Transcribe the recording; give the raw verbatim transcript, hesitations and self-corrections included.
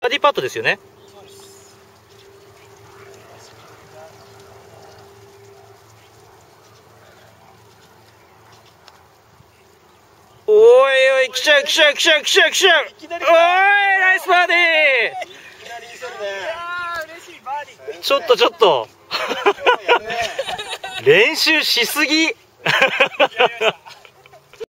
バーディーパットですよね。おいおい、来ちゃう来ちゃう来ちゃう来ちゃう来ちゃう。おい、ナイスバーディー。ちょっとちょっと練習しすぎ